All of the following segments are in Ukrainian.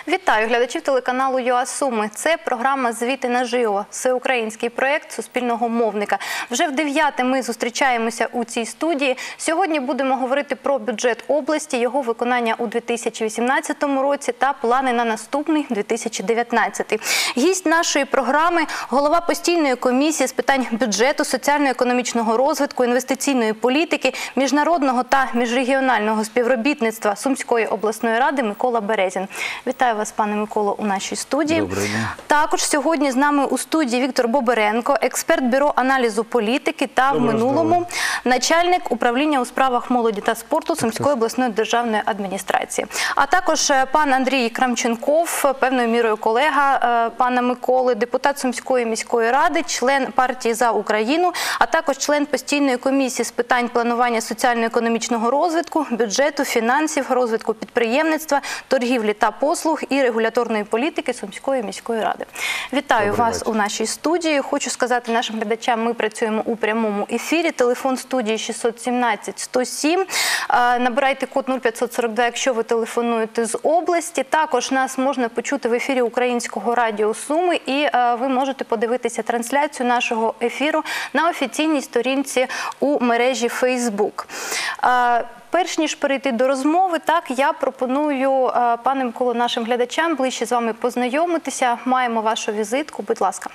Вітаю глядачів телеканалу ЮА Суми. Це програма «Звіти наживо» – всеукраїнський проєкт суспільного мовника. Вже в 9-те ми зустрічаємося у цій студії. Сьогодні будемо говорити про бюджет області, його виконання у 2018 році та плани на наступний 2019. Гість нашої програми – голова постійної комісії з питань бюджету, соціально-економічного розвитку, інвестиційної політики, міжнародного та міжрегіонального співробітництва Сумської обласної ради Микола Березін. Вітаю вас, пане Миколо, у нашій студії. Добрий день. Також сьогодні з нами у студії Віктор Боберенко, експерт Бюро аналізу політики та в минулому начальник управління у справах молоді та спорту Сумської обласної державної адміністрації. А також пан Андрій Крамченков, певною мірою колега пана Миколи, депутат Сумської міської ради, член партії «За Україну», а також член постійної комісії з питань планування соціально-економічного розвитку, бюджету, фінансів, розвитку підприємництва, торгівлі та послуг і регуляторної політики Сумської міської ради. Вітаю вас у нашій студії. Хочу сказати нашим глядачам, ми працюємо у прямому ефірі. Телефон студії 617-107. Набирайте код 0542, якщо ви телефонуєте з області. Також нас можна почути в ефірі Українського радіо Суми, і ви можете подивитися трансляцію нашого ефіру на офіційній сторінці у мережі Facebook. Перш ніж перейти до розмови, я пропоную, пане Миколо, нашим глядачам ближче з вами познайомитися. Маємо вашу візитку, будь ласка.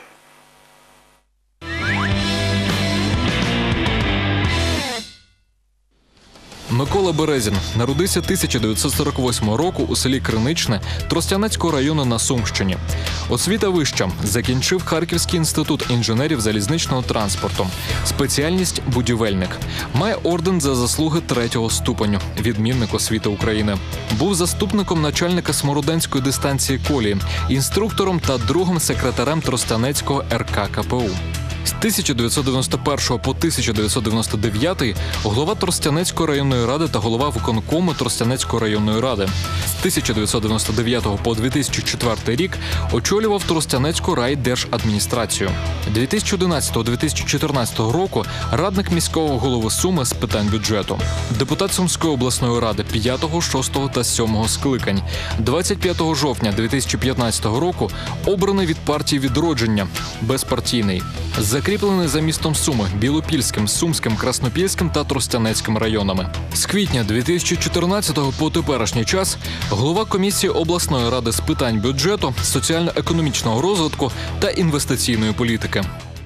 Микола Березін народився 1948 року у селі Криничне Тростянецького району на Сумщині. Освіта вища. Закінчив Харківський інститут інженерів залізничного транспорту. Спеціальність – будівельник. Має орден за заслуги 3-го ступеню – відмінник освіти України. Був заступником начальника Смороденської дистанції колії, інструктором та другим секретарем Тростянецького РК КПУ. З 1991 по 1999 голова Тростянецької районної ради та голова виконкому Тростянецької районної ради. З 1999 по 2004 рік очолював Тростянецьку райдержадміністрацію. 2011-2014 року радник міського голови Суми з питань бюджету. Депутат Сумської обласної ради 5, 6 та 7 скликань. 25 жовтня 2015 року обраний від партії «Відродження» безпартійний. Закріплений за містом Суми, Білопільським, Сумським, Краснопільським та Тростянецьким районами. З квітня 2014 по теперішній час голова комісії обласної ради з питань бюджету, соціально-економічного розвитку та інвестиційної політики.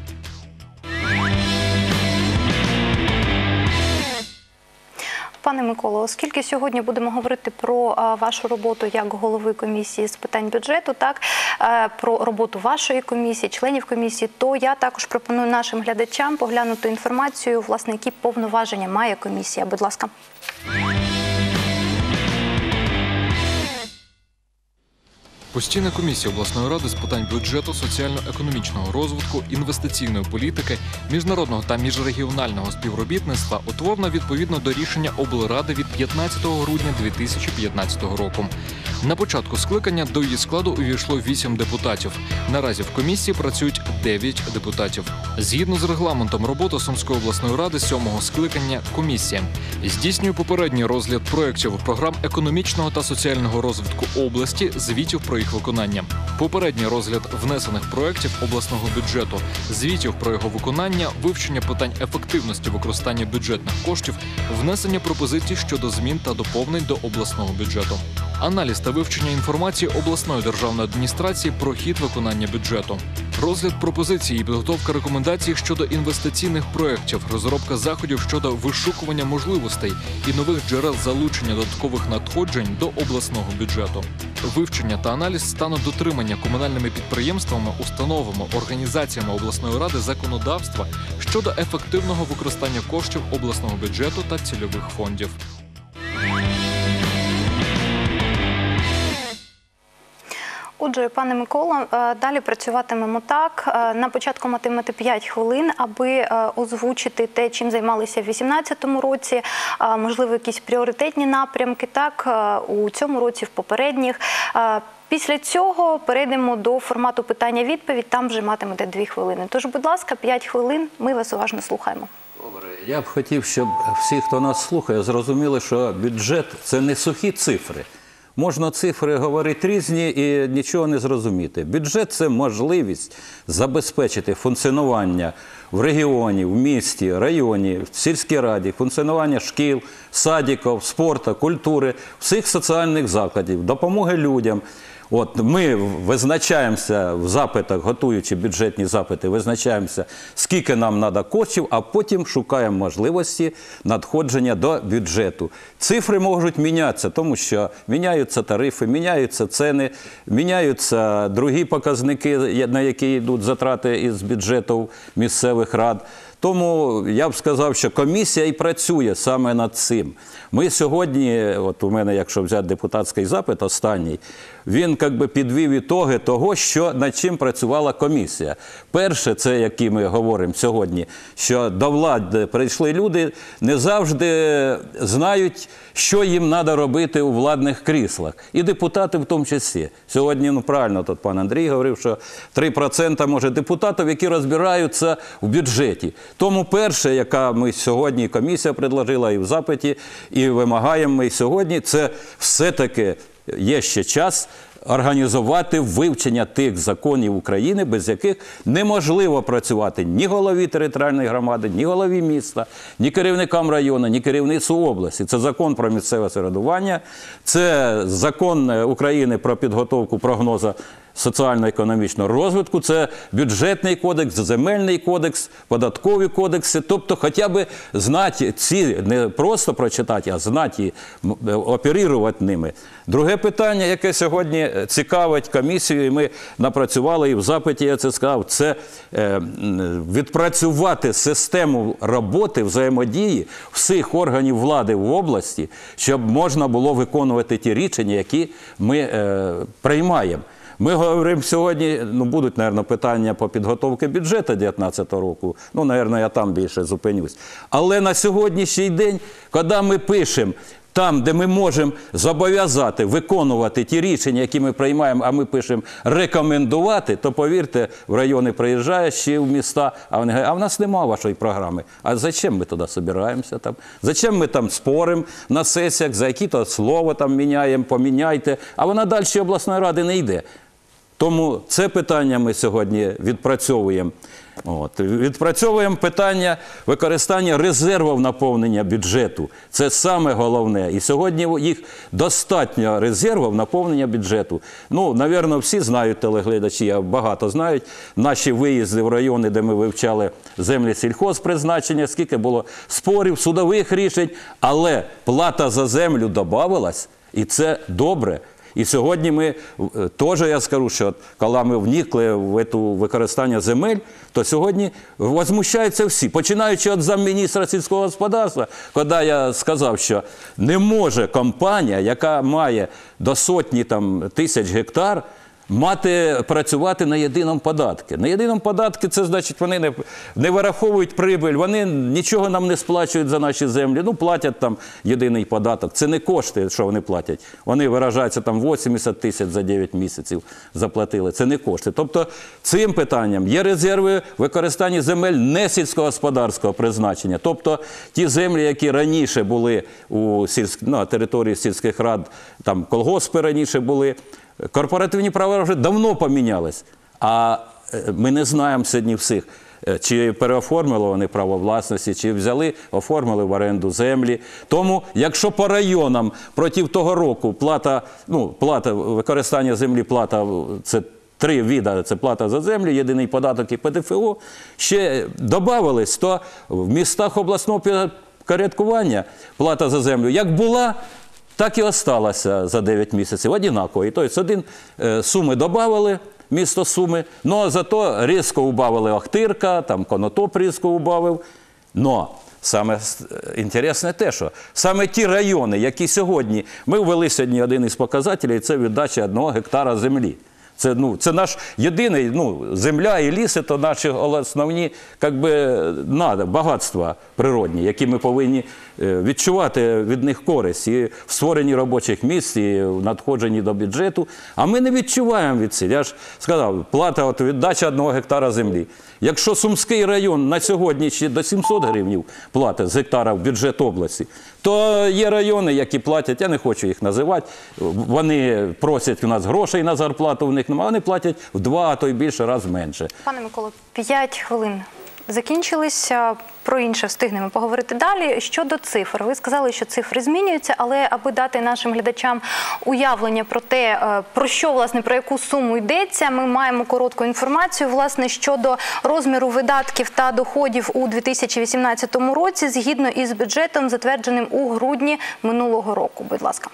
Пане Миколо, оскільки сьогодні будемо говорити про вашу роботу як голови комісії з питань бюджету, про роботу вашої комісії, членів комісії, то я також пропоную нашим глядачам поглянути інформацію, власне, які повноваження має комісія. Будь ласка. Постійна комісія обласної ради з питань бюджету, соціально-економічного розвитку, інвестиційної політики, міжнародного та міжрегіонального співробітництва утворена відповідно до рішення облради від 15 грудня 2015 року. На початку скликання до її складу увійшло 8 депутатів. Наразі в комісії працюють 9 депутатів. Згідно з регламентом роботи Сумської обласної ради 7-го скликання комісія здійснює попередній розгляд проєктів програм економічного та соціального розвитку області, звітів про їх виконання. Попередній розгляд внесених проєктів обласного бюджету, звітів про його виконання, вивчення питань ефективності використання бюджетних коштів, внесення пропозицій щодо змін та доповнень до обласного бюджету. Аналіз та вивчення інформації обласної державної адміністрації про хід виконання бюджету. Розгляд пропозицій і підготовка рекомендацій щодо інвестиційних проєктів, розробка заходів щодо вишукування можливостей і нових джерел залучення додаткових надходжень до обласного бюджету. Вивчення та аналіз стану дотримання комунальними підприємствами, установами, організаціями обласної ради законодавства щодо ефективного використання коштів обласного бюджету та цільових фондів. Отже, пане Миколо, далі працюватимемо так. На початку матимете 5 хвилин, аби озвучити те, чим займалися в 2018 році, можливо, якісь пріоритетні напрямки, у цьому році, в попередніх. Після цього перейдемо до формату питання-відповідь, там вже матимете 2 хвилини. Тож, будь ласка, 5 хвилин, ми вас уважно слухаємо. Добре. Я б хотів, щоб всі, хто нас слухає, зрозуміли, що бюджет – це не сухі цифри. Можна цифри говорити різні і нічого не зрозуміти. Бюджет – це можливість забезпечити функціонування в регіоні, в місті, районі, в сільській раді, функціонування шкіл, садиків, спорту, культури, всіх соціальних закладів, допомоги людям. От ми визначаємося в запитах, готуючи бюджетні запити, визначаємося, скільки нам треба коштів, а потім шукаємо можливості надходження до бюджету. Цифри можуть мінятися, тому що міняються тарифи, міняються ціни, міняються другі показники, на які йдуть затрати із бюджетів місцевих рад. Тому я б сказав, що комісія і працює саме над цим. Ми сьогодні, от у мене, якщо взяти депутатський запит останній, він якби підвів ітоги того, над чим працювала комісія. Перше, це, які ми говоримо сьогодні, що до влади прийшли люди, не завжди знають, що їм треба робити у владних кріслах. І депутати в тому числі. Сьогодні, правильно, тут пан Андрій говорив, що 3% може депутатів, які розбираються в бюджеті. Тому перше, яка ми сьогодні, комісія предложила і в запиті, і вимагаємо ми сьогодні, це все-таки є ще час організувати вивчення тих законів України, без яких неможливо працювати ні голові територіальної громади, ні голові міста, ні керівникам району, ні керівництву області. Це закон про місцеве самоврядування, це закон України про підготовку прогнозу соціально-економічного розвитку, це бюджетний кодекс, земельний кодекс, податкові кодекси. Тобто хоча б знати ці, не просто прочитати, а знати і оперувати ними. Друге питання, яке сьогодні цікавить комісію, і ми напрацювали, і в запиті я це сказав, це відпрацювати систему роботи, взаємодії всіх органів влади в області, щоб можна було виконувати ті рішення, які ми приймаємо. Ми говоримо сьогодні, будуть, мабуть, питання по підготовці бюджету 2019 року, мабуть, я там більше зупинюсь. Але на сьогоднішній день, коли ми пишемо, там, де ми можемо зобов'язати виконувати ті рішення, які ми приймаємо, а ми пишемо рекомендувати, то, повірте, в райони приїжджаєш ще в міста, а вони говорять, а в нас немає вашої програми. А зачем ми туди збираємося там? Зачем ми там споримо на сесіях, за які-то слово там міняємо, поміняйте, а вона далі обласної ради не йде. Тому це питання ми сьогодні відпрацьовуємо. Відпрацьовуємо питання використання резервів наповнення бюджету. Це саме головне. І сьогодні їх достатньо резервів наповнення бюджету. Навірно, всі знають телеглядачі, багато знають, наші виїзди в райони, де ми вивчали землі сільхозпризначення, скільки було спорів, судових рішень, але плата за землю додавалась, і це добре. І сьогодні ми, теж я скажу, що коли ми вникли в це використання земель, то сьогодні возмущаються всі. Починаючи від замміністра сільського господарства, коли я сказав, що не може компанія, яка має до сотні тисяч гектар, працювати на єдиному податку. На єдиному податку це значить, вони не вираховують прибиль, вони нічого нам не сплачують за наші землі. Платять там єдиний податок. Це не кошти, що вони платять. Вони виражаються 80 тисяч за 9 місяців заплатили. Це не кошти. Тобто цим питанням є резерви використання земель не сільськогосподарського призначення. Тобто ті землі, які раніше були на території сільських рад, там колгоспи раніше були, корпоративні права вже давно помінялись, а ми не знаємо сьогодні всіх, чи переоформили вони право власності, чи взяли, оформили в оренду землі. Тому, якщо по районам проти того року плата використання землі, плата це 3 види, це плата за землю, єдиний податок і ПДФО, ще додавались, то в містах обласного підпорядкування плата за землю як була, так і осталося за 9 місяців, однаково. Тобто суми додавали, місто Суми, але зато різко убавили Охтирка, Конотоп різко убавив. Но саме інтересне те, що саме ті райони, які сьогодні, ми ввели сьогодні один із показателів, це віддача 1 гектара землі. Це наш єдиний, земля і ліси – це наші основні багатства природні, які ми повинні відчувати від них користь і в створенні робочих місць, і в надходженні до бюджету. А ми не відчуваємо від цього. Я ж сказав, плата віддача 1 гектара землі. Якщо Сумський район на сьогодні ще до 700 гривень платить з гектара в бюджет області, то є райони, які платять, я не хочу їх називати, вони просять у нас грошей на зарплату, в них немає, вони платять в 2, а то й більше раз менше. Пане Миколо, 5 хвилин закінчилися, про інше встигнемо поговорити далі. Щодо цифр, ви сказали, що цифри змінюються, але аби дати нашим глядачам уявлення про те, про що, власне, про яку суму йдеться, ми маємо коротку інформацію, власне, щодо розміру видатків та доходів у 2018 році, згідно із бюджетом, затвердженим у грудні минулого року. Будь ласка.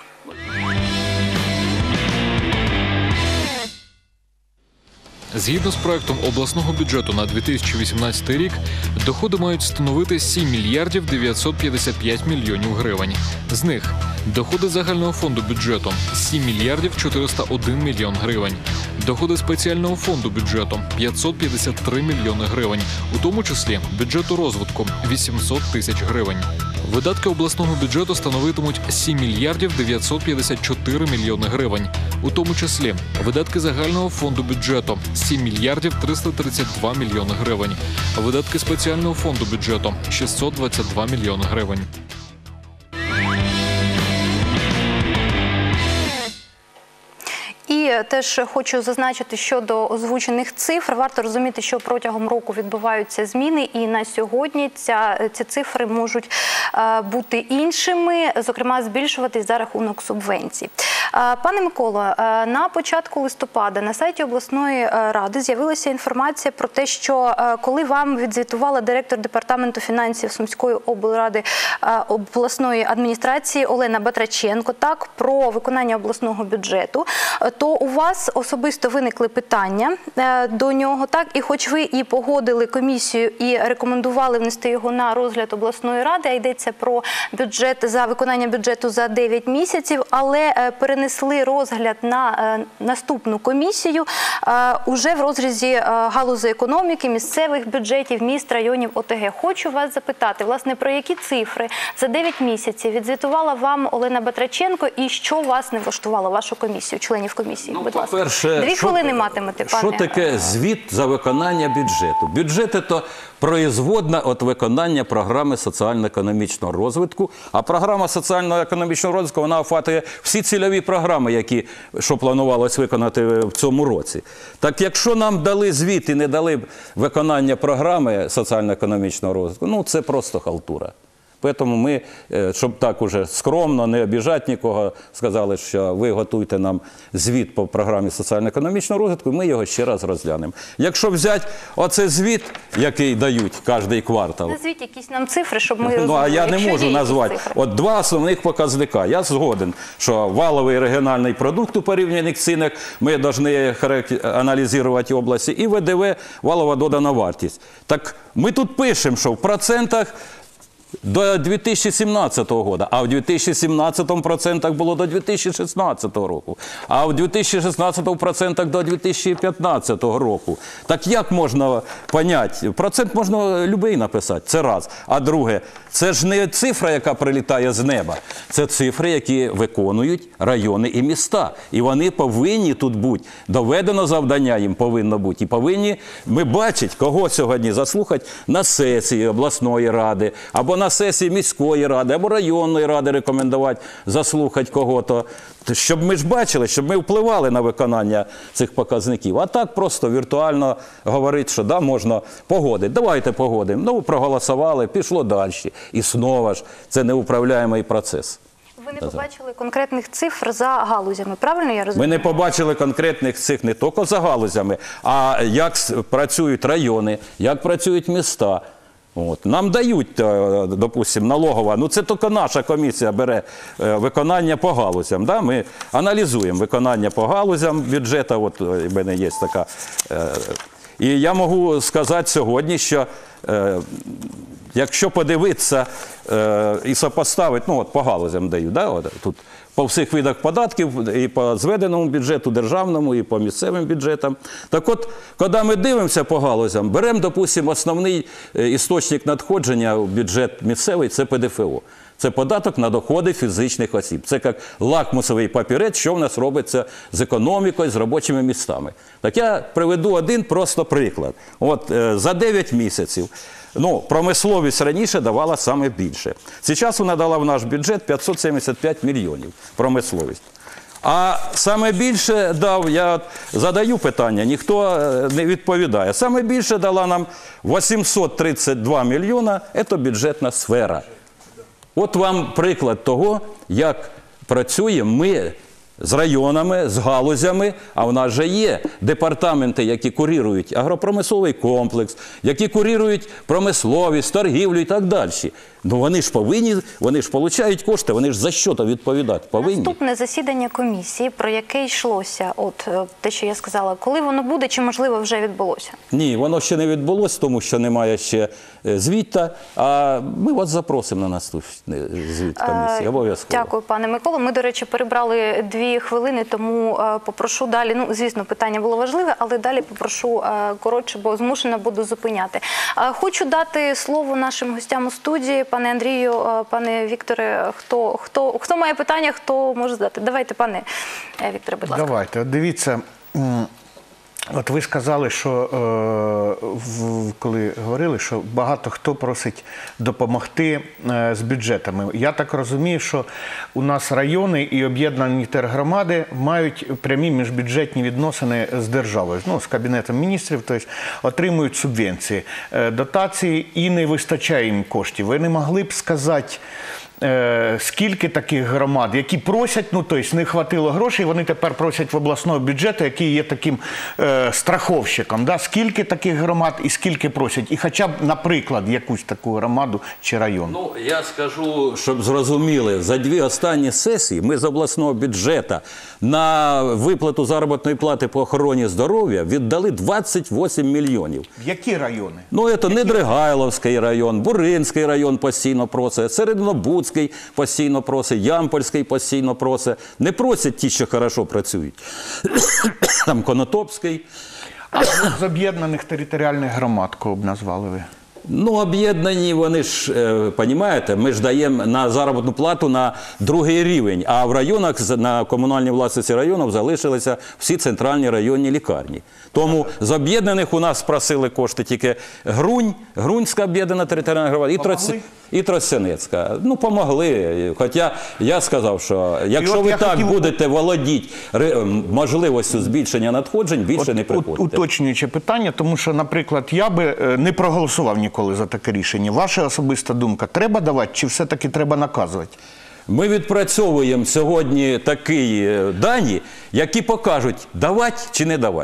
Згідно з проектом обласного бюджету на 2018 рік, доходи мають становити 7 мільярдів 955 мільйонів гривень. З них доходи загального фонду бюджету – 7 мільярдів 401 мільйон гривень. Доходи спеціального фонду бюджету – 553 мільйони гривень, у тому числі бюджету розвитку – 800 тисяч гривень. Видатки обласного бюджету становитимуть 7 мільярдів 954 мільйони гривень, у тому числі видатки загального фонду бюджету – 7 мільярдів 332 мільйони гривень, видатки спеціального фонду бюджету – 622 мільйони гривень. І теж хочу зазначити щодо озвучених цифр. Варто розуміти, що протягом року відбуваються зміни, і на сьогодні ці цифри можуть бути іншими, зокрема збільшуватись за рахунок субвенцій. Пане Миколо, на початку листопада на сайті обласної ради з'явилася інформація про те, що коли вам відзвітувала директор департаменту фінансів Сумської облради обласної адміністрації Олена Батраченко про виконання обласного бюджету, то у вас особисто виникли питання до нього, і хоч ви і погодили комісію і рекомендували внести його на розгляд обласної ради, а йдеться про бюджет за виконання бюджету за 9 місяців, але перенесли розгляд на наступну комісію уже в розрізі галузі економіки, місцевих бюджетів, міст, районів, ОТГ. Хочу вас запитати, власне, про які цифри за 9 місяців відзвітувала вам Олена Батраченко і що вас не влаштувало, вашу комісію, членів комісії? Будь ласка. 2 хвилини матимете, пане. Що таке звіт за виконання бюджету? Бюджет – це производна від виконання програми соціально-економічного розвитку, а програма соціально-економічного розвитку, вона охватує всі цільові програми, що планувалось виконати в цьому році. Так якщо нам дали звіт і не дали виконання програми соціально-економічного розвитку, це просто халтура. Тому ми, щоб так уже скромно, не обіжати нікого, сказали, що ви готуйте нам звіт по програмі соціально-економічного розвитку, ми його ще раз розглянемо. Якщо взяти оцей звіт, який дають кожен квартал. Назвіть якісь нам цифри, щоб ми розуміли. А я не можу назвати. От 2 основних показника. Я згоден, що валовий регіональний продукт у порівнянні з цінами ми повинні аналізувати області, і ВДВ, валова додана вартість. Так ми тут пишемо, що в процентах до 2017 року, а в 2017 процентах було до 2016 року, а в 2016 процентах до 2015 року. Так як можна поняти? Процент можна будь-який написати, це раз. А друге, це ж не цифра, яка прилітає з неба, це цифри, які виконують райони і міста. І вони повинні тут бути, доведено завдання їм повинно бути. І повинні ми бачити, кого сьогодні заслухати на сесії обласної ради, або на сесії міської ради, або районної ради рекомендувати заслухати кого-то. Щоб ми ж бачили, щоб ми впливали на виконання цих показників. А так просто віртуально говорити, що да, можна погодити. Давайте погодимо. Проголосували, пішло далі. І знову ж, це неуправляємий процес. Ви не побачили конкретних цифр за галузями, правильно я розумію? Ми не побачили конкретних цифр не тільки за галузями, а як працюють райони, як працюють міста. Нам дають, допустимо, налогова, це тільки наша комісія бере виконання по галузям. Да? Ми аналізуємо виконання по галузям бюджету, в мене є така. І я можу сказати сьогодні, що якщо подивитися і сопоставити, по галузям дають, да? Тут по всіх видах податків, і по зведеному бюджету державному, і по місцевим бюджетам. Так от, коли ми дивимося по галузям, беремо, допустимо, основний істочник надходження в бюджет місцевий – це ПДФО. Це податок на доходи фізичних осіб. Це як лакмусовий папірець, що в нас робиться з економікою, з робочими містами. Так я приведу один просто приклад. От за 9 місяців, промисловість раніше давала саме більше. Зараз вона дала в наш бюджет 575 мільйонів промисловість. А саме більше дав, я задаю питання, ніхто не відповідає. Саме більше дала нам 832 мільйона, це бюджетна сфера. От вам приклад того, як працюємо ми з районами, з галузями, а в нас же є департаменти, які курирують агропромисловий комплекс, які курирують промисловість, торгівлю і так далі. Вони ж повинні, вони ж отримують кошти, вони ж за що-то відповідати повинні. Наступне засідання комісії, про яке йшлося, от те, що я сказала, коли воно буде, чи можливо вже відбулося? Ні, воно ще не відбулося, тому що немає ще звіта, а ми вас запросимо на наступний звіт комісії, обов'язково. Дякую, пане Миколо. Ми, до речі, перебрали 2 хвилини, тому попрошу далі, звісно, питання було важливе, але далі попрошу коротше, бо змушена буду зупиняти. Хочу дати слово нашим гостям у студії. Пане Андрію, пане Вікторе, хто має питання, хто може задати? Давайте, пане Вікторе, будь ласка. Давайте. От дивіться, от ви сказали, що коли говорили, що багато хто просить допомогти з бюджетами. Я так розумію, що у нас райони і об'єднані тергромади мають прямі міжбюджетні відносини з державою, з Кабінетом міністрів, тобто отримують субвенції, дотації і не вистачає їм коштів. Ви не могли б сказати, скільки таких громад, які просять, тобто не хватило грошей, вони тепер просять в обласного бюджету, який є таким страховщиком. Скільки таких громад і скільки просять? І хоча б, наприклад, якусь таку громаду чи район. Я скажу, щоб зрозуміли, за 2 останні сесії ми з обласного бюджету на виплату заробітної плати по охороні здоров'я віддали 28 мільйонів. Які райони? Це Недригайловський район, Буринський район постійно просить, Середнобудський постійно просить, Ямпольський постійно просить. Не просять ті, що хорошо працюють. Там Конотопський. А з об'єднаних територіальних громад, кого б назвали ви? Об'єднані, вони ж, розумієте, ми ж даємо на заробітну плату на 2-й рівень, а в районах, на комунальній власності районів залишилися всі центральні районні лікарні. Тому з об'єднаних у нас просили кошти тільки Грунська об'єднана територіальна громада і Тростянецька. Помогли. Хоча я сказав, що якщо ви так будете володіти можливістю збільшення надходжень, більше не приходите. Уточнююче питання, тому що, наприклад, я би не проголосував ніколи за таке рішення. Ваша особиста думка, треба давати чи все-таки треба наказувати? Ми відпрацьовуємо сьогодні такі дані, які покажуть, давати чи не давати.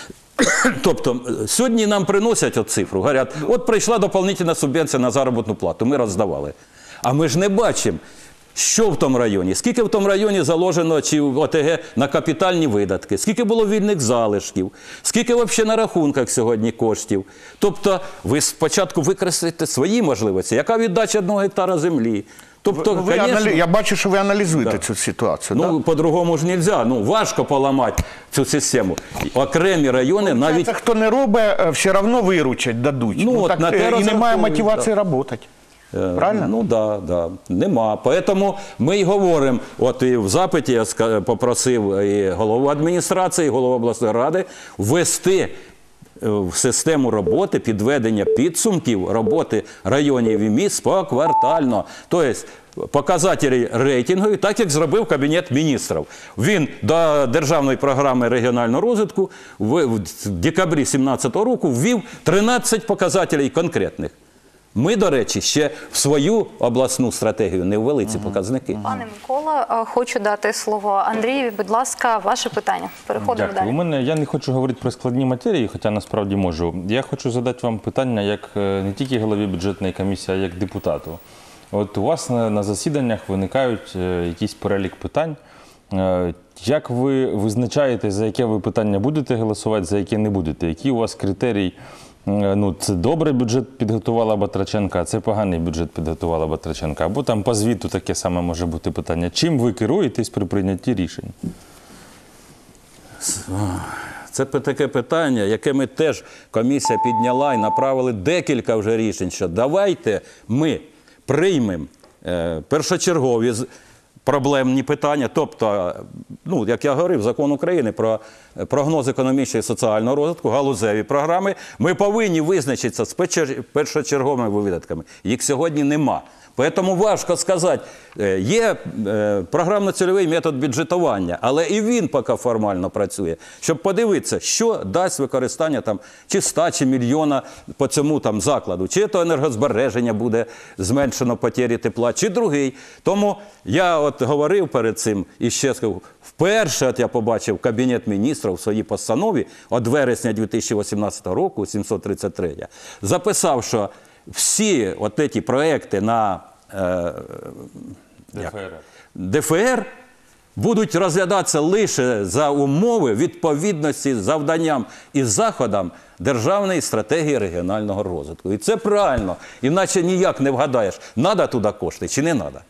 Тобто, сьогодні нам приносять цифру, говорять, от прийшла доповнительна субвенція на заробітну плату, ми роздавали. А ми ж не бачимо, що в тому районі, скільки в тому районі заложено чи в ОТГ на капітальні видатки, скільки було вільних залишків, скільки взагалі на рахунках сьогодні коштів. Тобто, ви спочатку використаєте свої можливості, яка віддача 1 гектара землі. Тобто, я бачу, що ви аналізуєте цю ситуацію. По-другому ж не можна. Важко поламати цю систему. Окремі райони навіть... Це хто не робить, все одно виручать, дадуть. І немає мотивації працювати. Правильно? Так. Нема. Тому ми й говоримо, от і в запиті я попросив і голову адміністрації, і голову обласної ради ввести в систему роботи, підведення підсумків роботи районів і міст поквартально. Тобто, показателі рейтингові, так як зробив Кабінет міністрів. Він до Державної програми регіонального розвитку в декабрі 2017 року ввів 13 показателів конкретних. Ми, до речі, ще в свою обласну стратегію не ввели ці показники. Пане Микола, хочу дати слово Андрієві. Будь ласка, ваше питання. Переходимо далі. Я не хочу говорити про складні матерії, хоча насправді можу. Я хочу задати вам питання як не тільки голові бюджетної комісії, а як депутату. От у вас на засіданнях виникають якийсь перелік питань. Як ви визначаєте, за яке ви питання будете голосувати, за яке не будете? Який у вас критерій Ну, це добрий бюджет підготувала Батраченка, а це поганий бюджет підготувала Батраченка. Або там по звіту таке саме може бути питання. Чим ви керуєтесь при прийнятті рішень? Це таке питання, яке ми теж комісія підняла і направили декілька вже рішень, що давайте ми приймемо першочергові проблемні питання, тобто, ну, як я говорив, Закон України про прогноз економічного і соціального розвитку, галузеві програми, ми повинні визначитися з першочерговими видатками. Їх сьогодні нема. Тому важко сказати, є програмно-цільовий метод бюджетування, але і він поки формально працює, щоб подивитися, що дасть використання там, чи 100, чи мільйона по цьому там закладу, чи то енергозбереження буде зменшено потері тепла, чи другий. Тому я от говорив перед цим і ще сказав, вперше от я побачив Кабінет міністрів в своїй постанові від вересня 2018 року, 733, записав, що всі от ці проекти на ДФР будуть розглядатися лише за умови відповідності завданням і заходам Державної стратегії регіонального розвитку. І це правильно, іначе ніяк не вгадаєш, треба туди кошти чи не треба.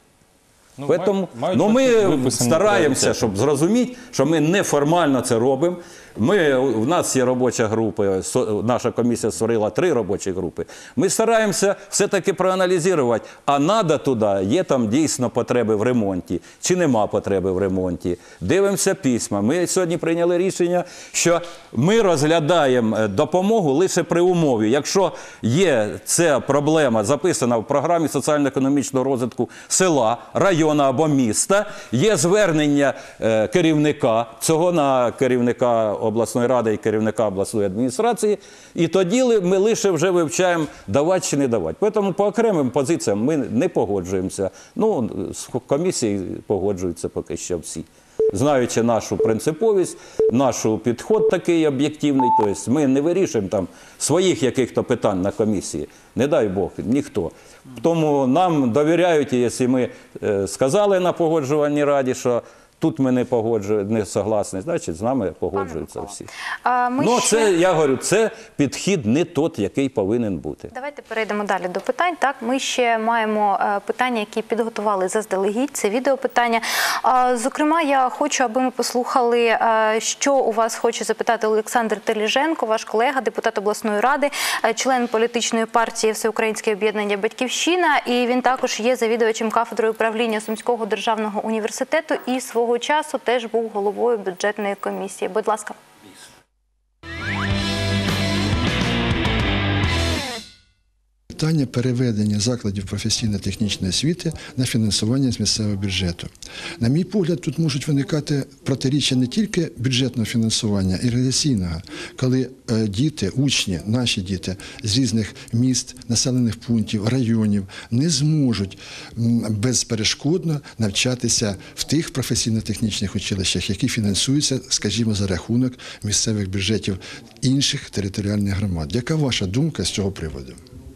Ми стараємося, щоб зрозуміти, що ми неформально це робимо. У нас є робоча група, наша комісія створила 3 робочі групи. Ми стараємося все-таки проаналізувати, а треба туди, є там дійсно потреби в ремонті, чи нема потреби в ремонті. Дивимося письма. Ми сьогодні прийняли рішення, що ми розглядаємо допомогу лише при умові. Якщо є ця проблема записана в програмі соціально-економічного розвитку села, району або міста, є звернення керівника, цього на керівника обласної ради і керівника обласної адміністрації, і тоді ми лише вже вивчаємо, давати чи не давати. Тому по окремим позиціям ми не погоджуємося. Ну, з комісії погоджуються поки що всі. Знаючи нашу принциповість, наш підход такий об'єктивний, тобто ми не вирішуємо там своїх яких-то питань на комісії, не дай Бог, ніхто. Тому нам довіряють, і якщо ми сказали на погоджувальній раді, що тут ми не согласні, значить з нами погоджуються всі. Це, я говорю, це підхід не той, який повинен бути. Давайте перейдемо далі до питань. Так, ми ще маємо питання, які підготували заздалегідь, це відеопитання. Зокрема, я хочу, аби ми послухали, що у вас хоче запитати Олександр Теліженко, ваш колега, депутат обласної ради, член політичної партії Всеукраїнське об'єднання «Батьківщина», і він також є завідувачем кафедрою управління Сумського державного університету і свого часу теж був головою бюджетної комісії. Будь ласка. Питання переведення закладів професійно-технічної освіти на фінансування з місцевого бюджету. На мій погляд, тут можуть виникати протиріччя не тільки бюджетного фінансування, і реалізаційного, коли діти, учні, наші діти з різних міст, населених пунктів, районів не зможуть безперешкодно навчатися в тих професійно-технічних училищах, які фінансуються, скажімо, за рахунок місцевих бюджетів інших територіальних громад. Яка ваша думка з цього приводу?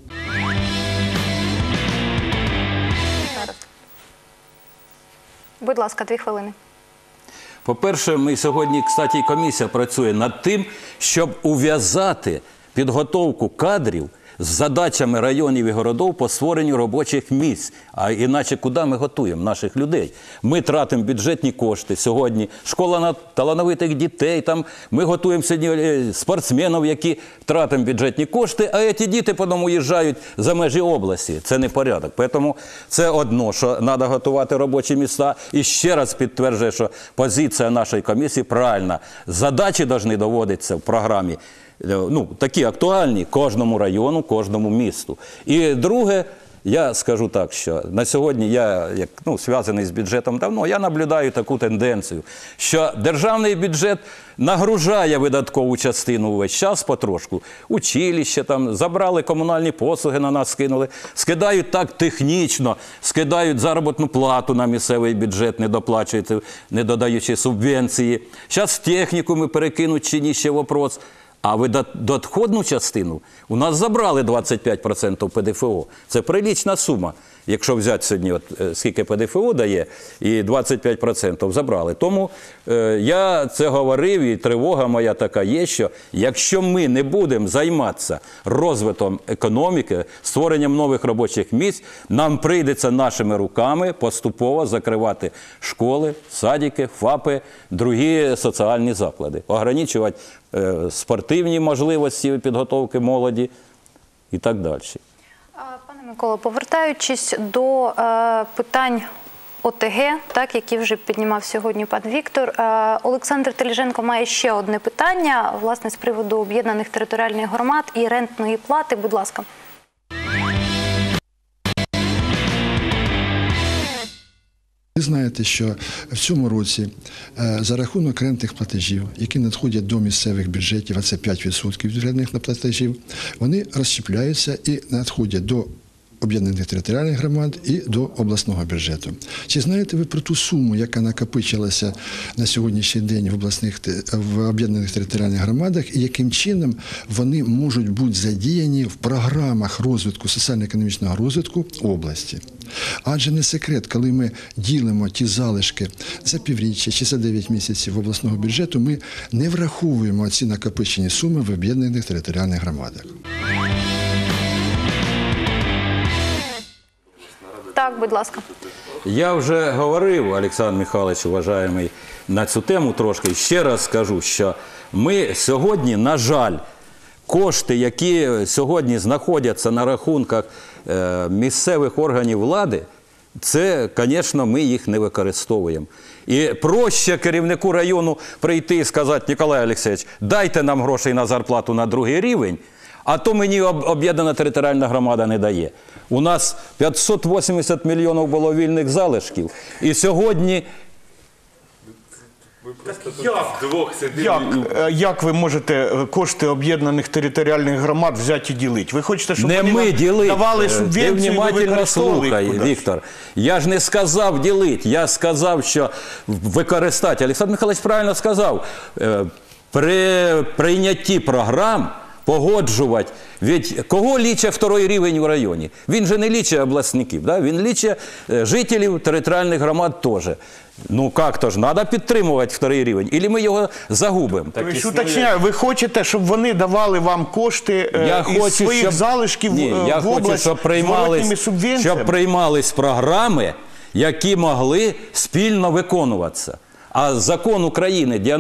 Будь ласка, 2 хвилини. По-перше, ми сьогодні, кстати, комісія працює над тим, щоб ув'язати підготовку кадрів з задачами районів і городів по створенню робочих місць. А іначе куди ми готуємо наших людей? Ми тратимо бюджетні кошти сьогодні. Школа талановитих дітей, там ми готуємо сьогодні спортсменів, які тратимо бюджетні кошти, а ці діти потім уїжджають за межі області. Це не порядок. Тому це одно, що треба готувати робочі місця. І ще раз підтверджує, що позиція нашої комісії правильна. Задачі повинні доводитися в програмі. Такі актуальні кожному району, кожному місту. І друге, я скажу так, що на сьогодні я, зв'язаний з бюджетом давно, я наблюдаю таку тенденцію, що державний бюджет нагружає видаткову частину увесь час потрошку. Училище, забрали комунальні послуги, на нас скинули, скидають так технічно, скидають заробітну плату на місцевий бюджет, не доплачують, не додаючи субвенції. Зараз технікуми перекинуть чи ні, ще вопрос. А доходну частину у нас забрали 25% ПДФО. Це прилічна сума. Якщо взяти сьогодні, от, скільки ПДФО дає, і 25% забрали. Тому я це говорив, і тривога моя така є, що якщо ми не будемо займатися розвитком економіки, створенням нових робочих місць, нам прийдеться нашими руками поступово закривати школи, садики, ФАПи, другі соціальні заклади, ограничувати спортивні можливості підготовки молоді і так далі. Пане Миколо, повертаючись до питань ОТГ, так, які вже піднімав сьогодні пан Віктор, Олександр Теліженко має ще одне питання, власне, з приводу об'єднаних територіальних громад і рентної плати. Будь ласка. Ви знаєте, що в цьому році за рахунок рентних платежів, які надходять до місцевих бюджетів, а це 5% від рентних платежів, вони розщепляються і надходять до об'єднаних територіальних громад і до обласного бюджету. Чи знаєте ви про ту суму, яка накопичилася на сьогоднішній день в об'єднаних територіальних громадах, і яким чином вони можуть бути задіяні в програмах розвитку, соціально-економічного розвитку області? Адже не секрет, коли ми ділимо ті залишки за півріччя чи за 9 місяців обласного бюджету, ми не враховуємо ці накопичені суми в об'єднаних територіальних громадах. Так, будь ласка. Я вже говорив, Олександр Михайлович, уважаємий, на цю тему трошки. Ще раз скажу, що ми сьогодні, на жаль, кошти, які сьогодні знаходяться на рахунках місцевих органів влади, це, звісно, ми їх не використовуємо. І проще керівнику району прийти і сказати: Ніколай Олексійович, дайте нам грошей на зарплату на другий рівень, а то мені об'єднана територіальна громада не дає. У нас 580 мільйонів було вільних залишків. І сьогодні... Як ви можете кошти об'єднаних територіальних громад взяти і ділити? Ви хочете, щоб не вони ми ділити. давали субвенцію, Ти внимательно слухай, Віктор. Я ж не сказав ділити, я сказав, що використати. Олександр Михайлович правильно сказав, при прийнятті програм погоджувати. Ведь кого лічить второй рівень у районі? Він же не лічить обласників, да? Він лічить жителів територіальних громад теж. Ну як-то ж, треба підтримувати второй рівень, або ми його загубимо. Уточняю, ви хочете, щоб вони давали вам кошти із своїх залишків в область з зворотними субвенціями? Щоб приймались програми, які могли спільно виконуватися. А закон України,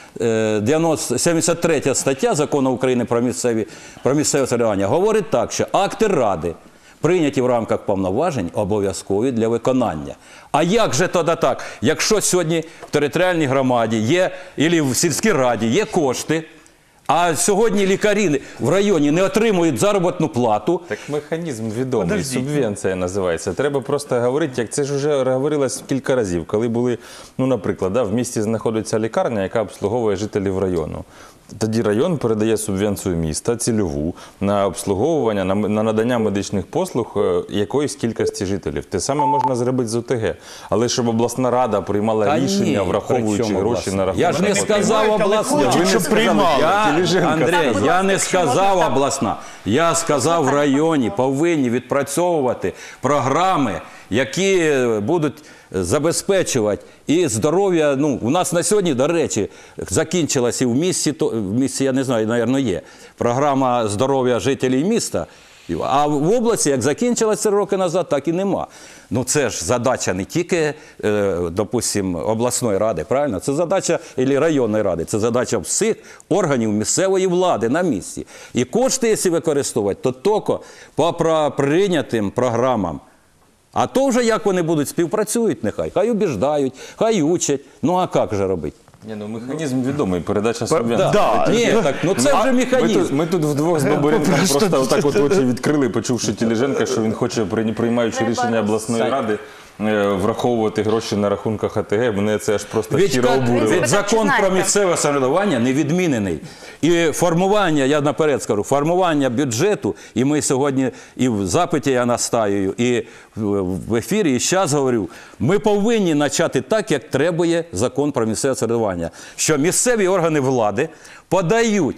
73 стаття Закону України про місцеве самоврядування, говорить так, що акти Ради, прийняті в рамках повноважень, обов'язкові для виконання. А як же тоді так? Якщо сьогодні в територіальній громаді є, або в сільській раді є кошти, а сьогодні лікарі в районі не отримують заробітну плату. Так механізм відомий, субвенція називається. Треба просто говорити, як це ж вже говорилось кілька разів, коли були, ну, наприклад, в місті знаходиться лікарня, яка обслуговує жителів району. Тоді район передає субвенцію міста цільову на обслуговування, на надання медичних послуг якоїсь кількості жителів. Те саме можна зробити з ОТГ. Але щоб обласна рада приймала рішення, враховуючи гроші на рахунок. Я ж не сказав обласна. Андрій, я не сказав обласна. Я сказав, в районі повинні відпрацьовувати програми, які будуть забезпечувати і здоров'я. Ну, у нас на сьогодні, до речі, закінчилася і в місті, я не знаю, мабуть, є програма здоров'я жителів міста, а в області, як закінчилася роки назад, так і нема. Ну, це ж задача не тільки, допустимо, обласної ради, правильно? Це задача і районної ради, це задача всіх органів місцевої влади на місці. І кошти, якщо використовувати, то тільки по прийнятим програмам. А то вже як вони будуть співпрацюють, нехай. Хай убіждають, хай учать. Ну а як же робити? Ні, ну механізм відомий, передача субвенції. Ні, так, ну це вже механізм. Ми тут вдвох з Боборенком просто отак от очі відкрили, почувши Теліженка, що він хоче, приймаючи рішення обласної ради, враховувати гроші на рахунках АТГ. Мене це аж просто щиро обурило. Закон про місцеве самоврядування не відмінений. І формування, я наперед скажу, формування бюджету, і ми сьогодні і в запиті я настаюю, і в ефірі, і зараз говорю, ми повинні почати так, як требує закон про місцеве самоврядування. Що місцеві органи влади подають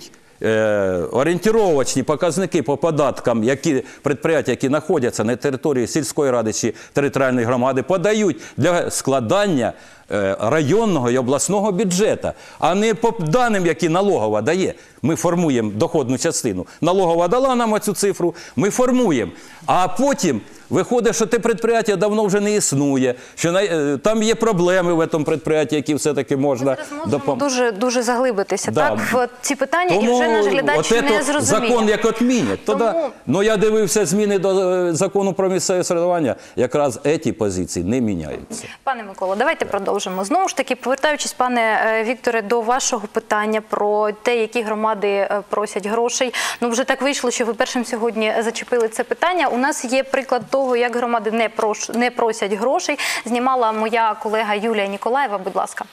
орієнтировочні показники по податкам, які підприємства, які знаходяться на території сільської ради чи територіальної громади, подають для складання районного і обласного бюджету, а не по даним, які налогова дає. Ми формуємо доходну частину. Налогова дала нам цю цифру, ми формуємо. А потім виходить, що те підприємство давно вже не існує, що там є проблеми в цьому підприємстві, які все-таки можна допомогти. Дуже заглибитися в ці питання, і вже наш глядач не зрозуміє. Закон як відмінять. Ну, я дивився зміни до закону про місцеве самоврядування, якраз ці позиції не міняються. Пане Миколо, давайте продовжимо. Знову ж таки, повертаючись, пане Вікторе, до вашого питання про те, які громади просять грошей. Ну, вже так вийшло, що ви першим сьогодні зачепили це питання. У нас є приклад того, як громади не просять грошей. Знімала моя колега Юлія Ніколаєва. Будь ласка.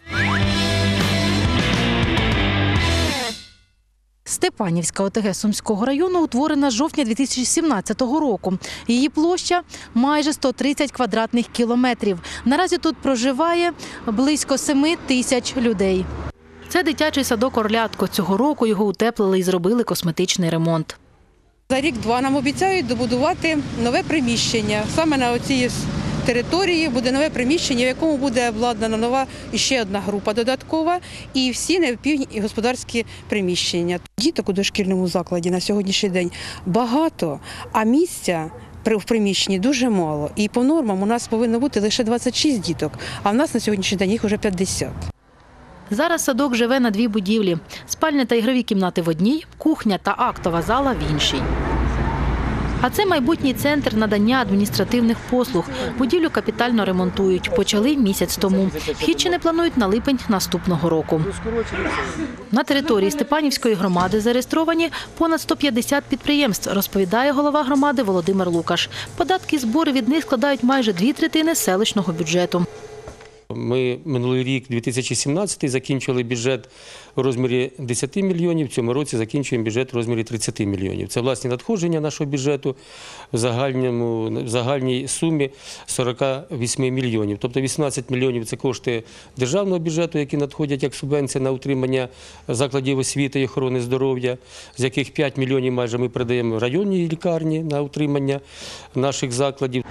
Степанівська ОТГ Сумського району утворена з жовтня 2017 року. Її площа – майже 130 квадратних кілометрів. Наразі тут проживає близько 7 тисяч людей. Це дитячий садок «Орлятко». Цього року його утеплили і зробили косметичний ремонт. За рік-два нам обіцяють добудувати нове приміщення. Саме на цій території буде нове приміщення, в якому буде обладнана нова ще одна група додаткова і всі необхідні господарські приміщення. Діток у дошкільному закладі на сьогоднішній день багато, а місця в приміщенні дуже мало. І по нормам у нас повинно бути лише 26 діток, а в нас на сьогоднішній день їх вже 50. Зараз садок живе на 2 будівлі. Спальня та ігрові кімнати в одній, кухня та актова зала в іншій. А це майбутній центр надання адміністративних послуг. Будівлю капітально ремонтують. Почали місяць тому. Вхід не планують на липень наступного року. На території Степанівської громади зареєстровані понад 150 підприємств, розповідає голова громади Володимир Лукаш. Податки і збори від них складають майже 2/3 селищного бюджету. Ми минулий рік, 2017, закінчили бюджет у розмірі 10 мільйонів, в цьому році закінчуємо бюджет у розмірі 30 мільйонів. Це власні надходження нашого бюджету в загальній сумі 48 мільйонів. Тобто 18 мільйонів – це кошти державного бюджету, які надходять як субвенція на утримання закладів освіти і охорони здоров'я, з яких 5 мільйонів майже ми передаємо районній лікарні на утримання наших закладів.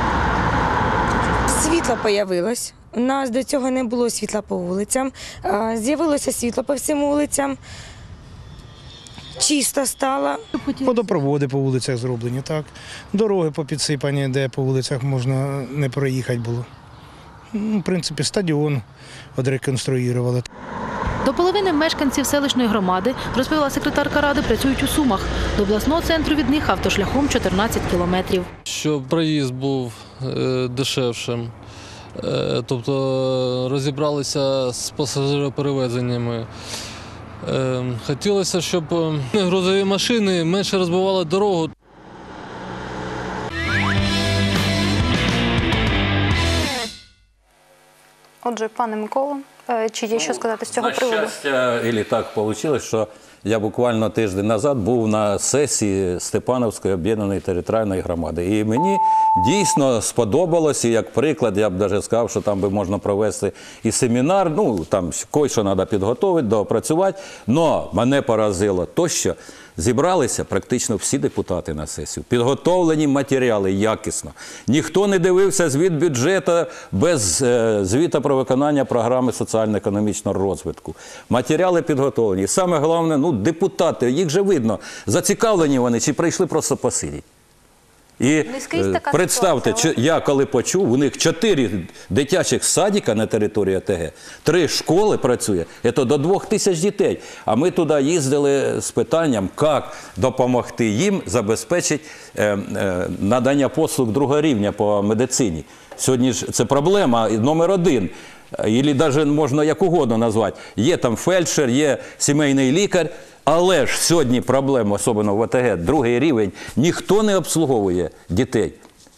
Світло з'явилось. У нас до цього не було світла по вулицям. З'явилося світло по всім вулицям. Чисто стало. Водопроводи по вулицях зроблені, так. Дороги попідсипані, де по вулицях можна не проїхати було. В принципі, стадіон відреконструювали. До половини мешканців селищної громади, розповіла секретарка ради, працюють у Сумах. До обласного центру від них автошляхом 14 кілометрів. Щоб проїзд був дешевшим, тобто розібралися з пасажироперевезеннями. Хотілося, щоб грузові машини менше розбивали дорогу. Отже, пане Миколо, чи є що сказати з цього приводу? На щастя, і так вийшло, що я буквально тиждень назад був на сесії Степановської об'єднаної територіальної громади. І мені дійсно сподобалось, і як приклад, я б навіть сказав, що там би можна провести і семінар, ну, там кое-що треба підготувати, доопрацювати. Но мене поразило то, що зібралися практично всі депутати на сесію. Підготовлені матеріали якісно. Ніхто не дивився звіт бюджету без звіту про виконання програми соціально-економічного розвитку. Матеріали підготовлені. І саме головне, ну, депутати, їх же видно, зацікавлені вони чи прийшли просто посидіти. І представте, я коли почув, у них 4 дитячих садика на території ОТГ, 3 школи працює, це до 2000 дітей. А ми туди їздили з питанням, як допомогти їм забезпечити надання послуг другого рівня по медицині. Сьогодні ж це проблема номер 1. Або навіть можна як угодно назвати. Є там фельдшер, є сімейний лікар, але ж сьогодні проблема, особливо в ОТГ, другий рівень, ніхто не обслуговує дітей.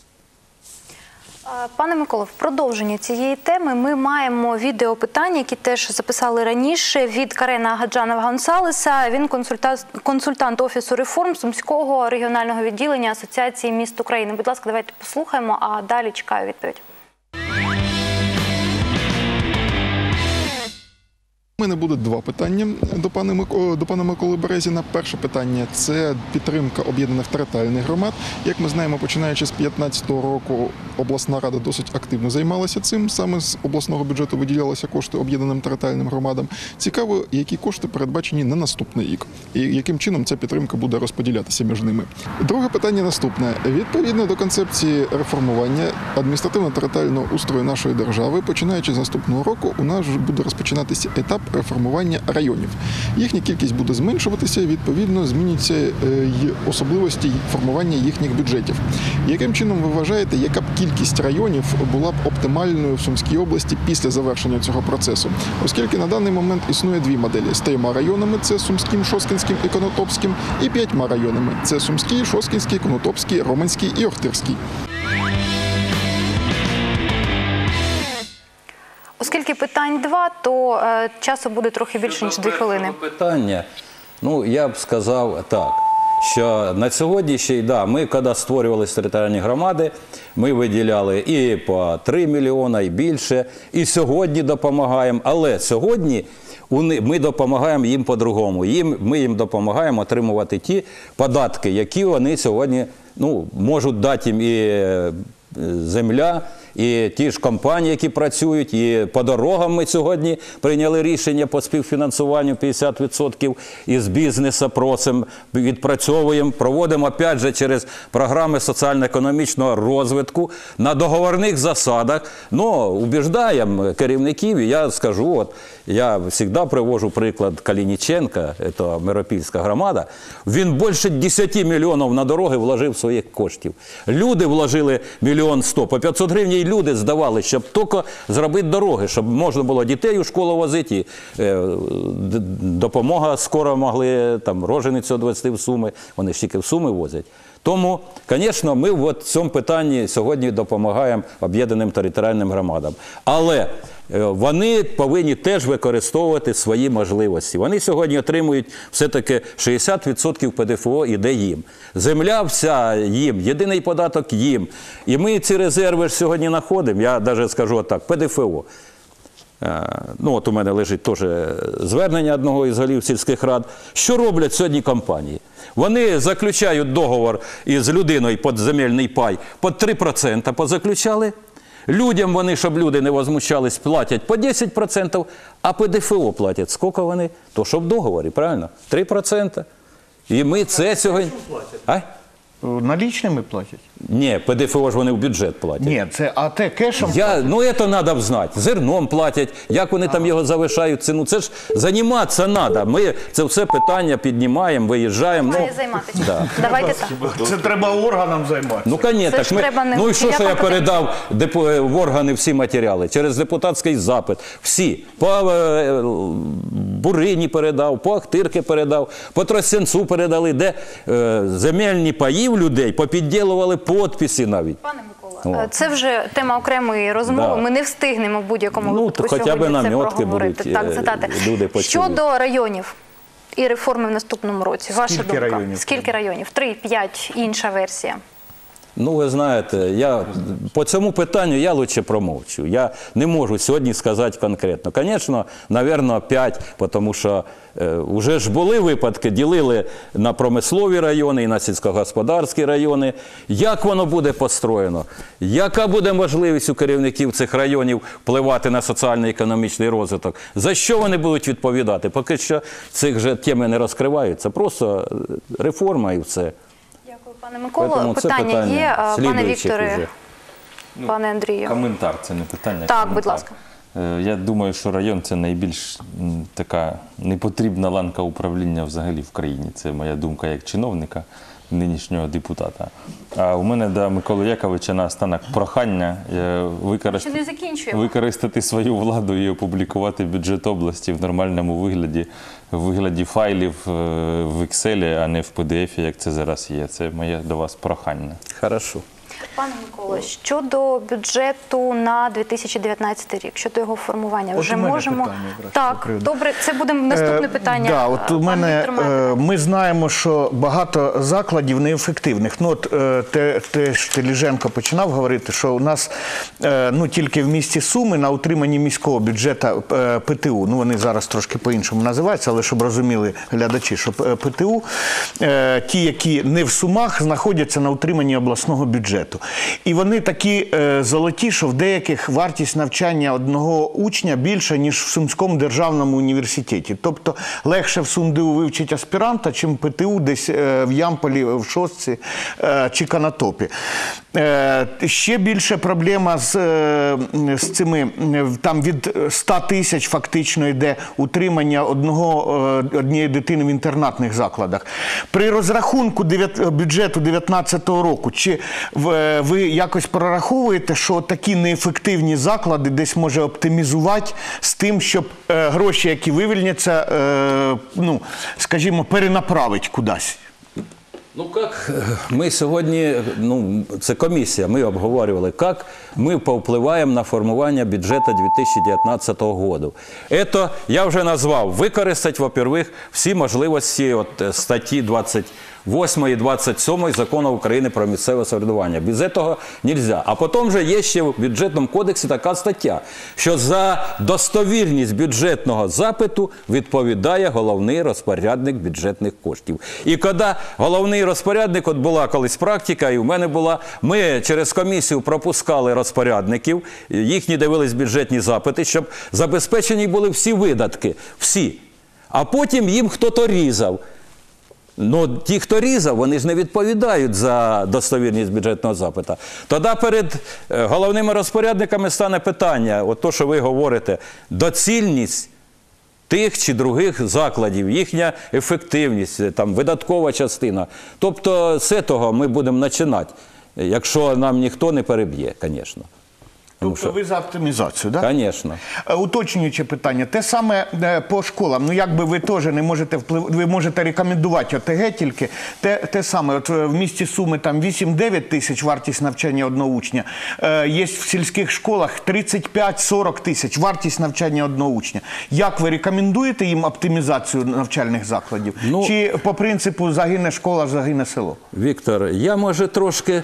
Пане Миколо, в продовження цієї теми ми маємо відеопитання, які теж записали раніше, від Карена Гаджанова-Гонсалеса. Він консультант Офісу реформ Сумського регіонального відділення Асоціації міст України. Будь ласка, давайте послухаємо, а далі чекаю відповідь. У мене буде два питання до пана Миколи Березіна. Перше питання – це підтримка об'єднаних територіальних громад. Як ми знаємо, починаючи з 2015 року обласна рада досить активно займалася цим. Саме з обласного бюджету виділялися кошти об'єднаним територіальним громадам. Цікаво, які кошти передбачені на наступний рік і яким чином ця підтримка буде розподілятися між ними. Друге питання наступне. Відповідно до концепції реформування адміністративно-територіального устрою нашої держави, починаючи з наступного року, у нас буде розпочинатися етап реформування районів. Їхня кількість буде зменшуватися, відповідно, зміняться й особливості формування їхніх бюджетів. Яким чином ви вважаєте, яка б кількість районів була б оптимальною в Сумській області після завершення цього процесу? Оскільки на даний момент існує дві моделі. З 3 районами – це Сумським, Шосткинським і Конотопським, і 5 районами – це Сумський, Шосткинський, Конотопський, Романський і Охтирський. Оскільки питань два, то часу буде трохи більше, ніж 2 хвилини. Питання, я б сказав так, що на сьогоднішній, ми коли створювалися територіальні громади, ми виділяли і по 3 мільйони, і більше, і сьогодні допомагаємо, але сьогодні ми допомагаємо їм по-другому. Ми їм допомагаємо отримувати ті податки, які вони сьогодні можуть дати їм і земля, і ті ж компанії, які працюють, і по дорогам ми сьогодні прийняли рішення по співфінансуванню 50% із бізнесу, просимо, відпрацьовуємо, проводимо, опять же, через програми соціально-економічного розвитку на договорних засадах, убіждаємо керівників, і я скажу, я завжди привожу приклад Калініченка, це Миропільська громада, він більше 10 мільйонів на дороги вложив своїх коштів. Люди вложили 1 100 000, по 500 гривень і люди здавали, щоб тільки зробити дороги, щоб можна було дітей у школу возити, допомога скоро могли, роженицю відвезти в Суми, вони ж тільки в Суми возять. Тому, звісно, ми в цьому питанні сьогодні допомагаємо об'єднаним територіальним громадам. Але вони повинні теж використовувати свої можливості. Вони сьогодні отримують все-таки 60% ПДФО іде їм. Земля вся їм, єдиний податок їм. І ми ці резерви ж сьогодні знаходимо, я навіть скажу так, ПДФО. У мене лежить теж звернення одного із голів сільських рад. Що роблять сьогодні компанії? Вони заключають договор із людиною під земельний пай, під 3% позаключали. Людям вони, щоб люди не возмущались, платять по 10%, а ПДФО платять. Скільки вони? То, що в договорі, правильно? 3%. І ми це сьогодні... Налічними платять? Ні, ПДФО ж вони в бюджет платять. Ні, це АТ кешем платять? Це треба знати. Зерном платять, як вони там його завишають ціну. Це ж займатися треба. Ми це все питання піднімаємо, виїжджаємо. Має займатися. Давайте так. Це треба органам займатися. І що я передав в органи всі матеріали? Через депутатський запит. Всі. По Бурині передав, по Охтирки передав, по Тростянцю передали, де земельні паї людей попідділували підписи навіть. Пане Микола, це вже тема окремої розмови. Ми не встигнемо в будь-якому випадку сьогодні це проговорити. Так, задати. Щодо районів і реформи в наступному році, ваша думка? Скільки районів? 3, 5, інша версія? Ви знаєте, по цьому питанню я краще промовчу. Я не можу сьогодні сказати конкретно. Звісно, мабуть, 5, тому що вже ж були випадки, ділили на промислові райони і на сільськогосподарські райони. Як воно буде построєно? Яка буде можливість у керівників цих районів впливати на соціально-економічний розвиток? За що вони будуть відповідати? Поки що цих же теми не розкриваються. Просто реформа і все. Пане Миколо, питання є. Пане Вікторе, пане Андрію. Коментар, це не питання. Так, будь ласка. Я думаю, що район – це найбільш така непотрібна ланка управління взагалі в країні. Це моя думка як чиновника, нинішнього депутата. А у мене до Миколи Яковича наостанок прохання використати свою владу і опублікувати бюджет області в нормальному вигляді файлів в Excel, а не в PDF, як це зараз є. Це моє до вас прохання. Хорошо. Пане Миколо, щодо бюджету на 2019 рік, щодо його формування, вже можемо... Так, добре, це буде наступне питання. Да, от у мене, ми знаємо, що багато закладів неефективних. Ну, от теж Теліженко починав говорити, що у нас тільки в місті Суми на утриманні міського бюджету ПТУ, ну вони зараз трошки по-іншому називаються, але щоб розуміли глядачі, що ПТУ, ті, які не в Сумах, знаходяться на утриманні обласного бюджету. І вони такі золоті, що в деяких вартість навчання одного учня більша, ніж в Сумському державному університеті. Тобто легше в СумДУ вивчити аспіранта, чим ПТУ десь в Ямполі, в Шостці чи Конотопі. Ще більше проблема з цими, там від 100 тисяч фактично йде утримання однієї дитини в інтернатних закладах. При розрахунку бюджету 2019 року, чи ви якось прораховуєте, що такі неефективні заклади десь може оптимізувати з тим, щоб гроші, які вивільняться, скажімо, перенаправити кудись? Ну, как мы сегодня, це комісія, ми обговорювали, як ми повпливаємо на формування бюджету 2019 року. Это, я вже назвав, використати, во-первых, всі можливості от статті 28 і 27 Закону України про місцеве самоврядування. Без цього не можна. А потім же є ще в бюджетному кодексі така стаття, що за достовірність бюджетного запиту відповідає головний розпорядник бюджетних коштів. І коли головний розпорядник, от була колись практика, і в мене була, ми через комісію пропускали розпорядників, їхні дивились бюджетні запити, щоб забезпечені були всі видатки, всі. А потім їм хтось різав. Ну, ті, хто різав, вони ж не відповідають за достовірність бюджетного запиту. Тоді перед головними розпорядниками стане питання, от то, що ви говорите, доцільність тих чи других закладів, їхня ефективність, там, видаткова частина. Тобто, з цього ми будемо починати, якщо нам ніхто не переб'є, звісно. Тобто ви за оптимізацію, так? Звісно. Уточнююче питання. Те саме по школам. Ну, якби ви теж не можете впливати, ви можете рекомендувати ОТГ тільки. Те саме, от в місті Суми там 8-9 тисяч вартість навчання одного учня. Є в сільських школах 35-40 тисяч вартість навчання одного учня. Як ви рекомендуєте їм оптимізацію навчальних закладів? Чи по принципу загине школа, загине село? Віктор, я може трошки,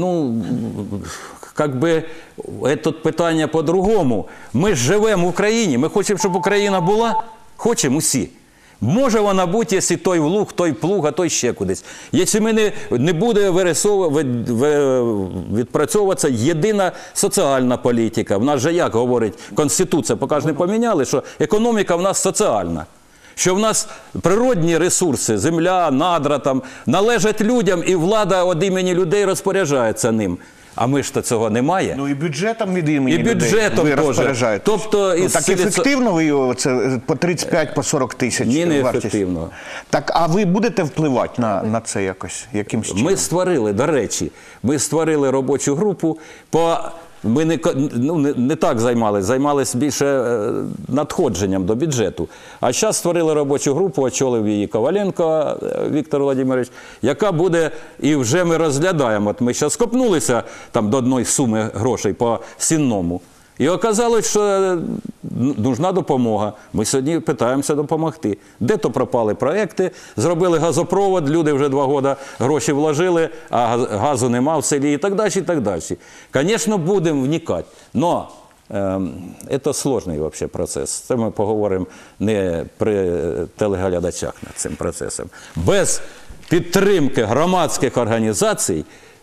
тут питання по-другому. Ми ж живемо в Україні, ми хочемо, щоб Україна була, хочемо усі. Може вона бути, якщо той луг, той плуг, а той ще кудись. Якщо не буде відпрацьовуватися єдина соціальна політика. В нас же, як говорить Конституція, поки ж не поміняли, що економіка в нас соціальна. Що в нас природні ресурси, земля, надра, там, належать людям, і влада від імені людей розпоряджається ним. А ми ж то цього немає. Ну і бюджетом від імені людей ви розпоряджаєтесь. Тобто, так ефективно ви його по 35-40 тисяч? Ні, не ефективно. Так, а ви будете впливати на це якось? Якимсь чином? Ми створили, до речі, робочу групу Ми не так займалися більше надходженням до бюджету. А зараз створили робочу групу, очолив її Коваленко Віктор Володимирович, яка буде, і вже ми розглядаємо. От ми зараз скопнулися там до одної суми грошей по Сінному. І оказалось, що нужна допомога. Ми сьогодні питаємося допомогти. Де то пропали проекти, зробили газопровод, люди вже 2 роки гроші вложили, а газу нема в селі і так далі, і так далі. Звісно, будемо вникати, але це складний процес. Це ми поговоримо не при телеглядачах над цим процесом. Без підтримки громадських організацій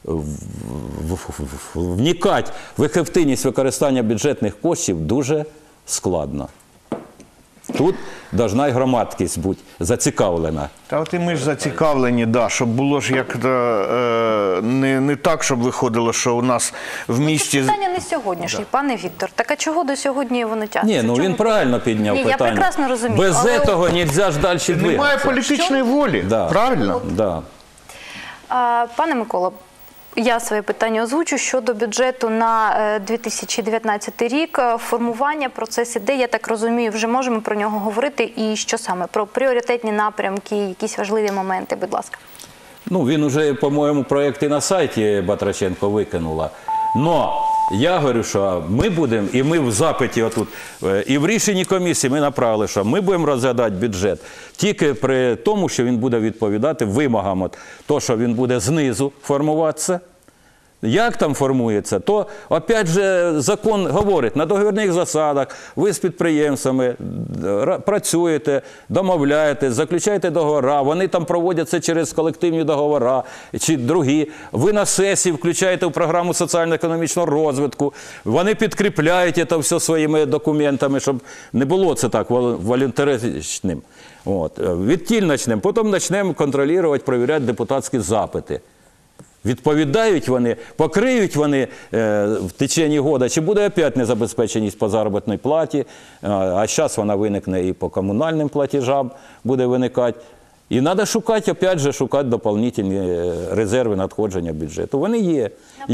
вникати в ефективність використання бюджетних коштів дуже складно. Тут повинна й громадськість бути зацікавлена. Та от і ми ж зацікавлені, щоб було ж як не так, щоб виходило, що у нас в місті... Це питання не сьогоднішнє, пане Віктор. Так а чого до сьогодні воно тягнеться? Ні, він правильно підняв питання. Я прекрасно розумію. Без цього не можна ж далі двигатися. Немає політичної волі, правильно? Так. Пане Миколо, я своє питання озвучу щодо бюджету на 2019 рік. Формування, процес іде, я так розумію, вже можемо про нього говорити. І що саме? Про пріоритетні напрямки, якісь важливі моменти, будь ласка. Ну, він уже, по-моєму, проєкти на сайті Батраченко викинула. Но я говорю, що ми будемо, і ми в запиті отут, і в рішенні комісії ми направили, що ми будемо розглядати бюджет тільки при тому, що він буде відповідати вимогам. От, то, що він буде знизу формуватися. Як там формується, то, опять же, закон говорить, на договірних засадах ви з підприємцями працюєте, домовляєтесь, заключаєте договори, вони там проводяться через колективні договори чи другі. Ви на сесії включаєте в програму соціально-економічного розвитку, вони підкріпляють це все своїми документами, щоб не було це так волюнтаристичним. Відтіль почнемо, потім почнемо контролювати, перевіряти депутатські запити. Відповідають вони, покриють вони в течение года, чи буде опять незабезпеченість по заробітній платі, а зараз вона виникне і по комунальним платежам буде виникати. І треба шукати, опять же, шукати доповнительні резерви надходження бюджету. Вони є.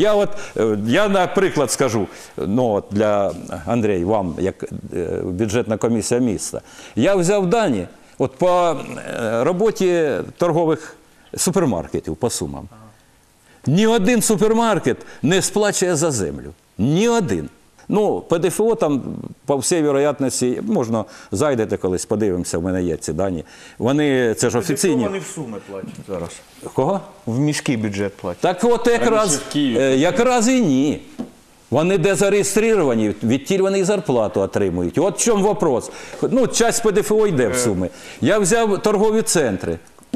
Я наприклад, скажу, для Андрія, вам, як бюджетна комісія міста, я взяв дані по роботі торгових супермаркетів по сумам. Ні один супермаркет не сплачує за землю. Ні один. ПДФО там, по всій вірогідності, можна зайдете колись, подивимося, в мене є ці дані. Вони, це ж офіційні. ПДФО вони в суми платять зараз. Кого? В міський бюджет платять. Так от якраз і ні. Вони де зареєстровані, відтіль вони і зарплату отримують. От в чому вопрос. Часть ПДФО йде в суми. Я взяв торгові центри.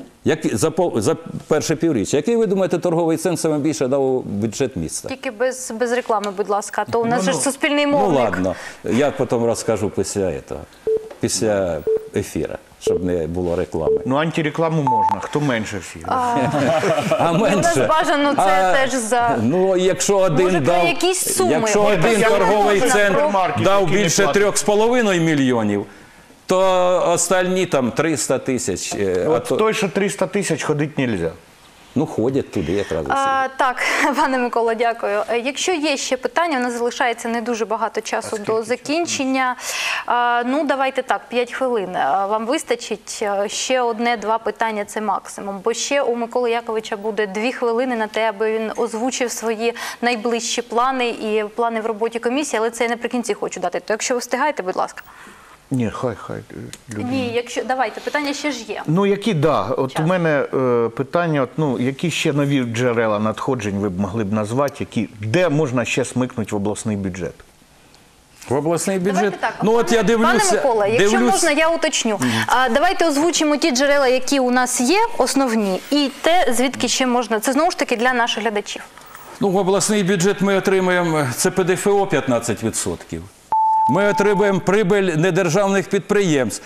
За перше півріччя. Який, ви думаєте, торговий центр саме більше дав бюджет міста? Тільки без реклами, будь ласка, то у нас же ж суспільний мовник. Ну ладно, я потім розкажу після ефіру, щоб не було реклами. Антирекламу можна, хто менше всіх. А менше? У нас бажано це теж за... Якщо один торговий центр дав більше 3,5 мільйонів, то остальні там 300 тисяч. Той, що 300 тисяч, ходити не можна. Ходять туди якраз. Так, пане Миколо, дякую. Якщо є ще питання, у нас залишається не дуже багато часу до закінчення. Давайте так, 5 хвилин. Вам вистачить ще одне-два питання, це максимум. Бо ще у Миколи Яковича буде 2 хвилини на те, аби він озвучив свої найближчі плани і плани в роботі комісії, але це я наприкінці хочу дати. То якщо ви встигаєте, будь ласка. Ні, хай. Ні, давайте, питання ще ж є. От у мене питання, які ще нові джерела надходжень ви б могли б назвати, де можна ще смикнути в обласний бюджет? В обласний бюджет? Давайте так. Пане Микола, якщо можна, я уточню. Давайте озвучимо ті джерела, які у нас є, основні, і те, звідки ще можна. Це знову ж таки для наших глядачів. В обласний бюджет ми отримуємо, це ПДФО 15%. Ми отримуємо прибиль недержавних підприємств.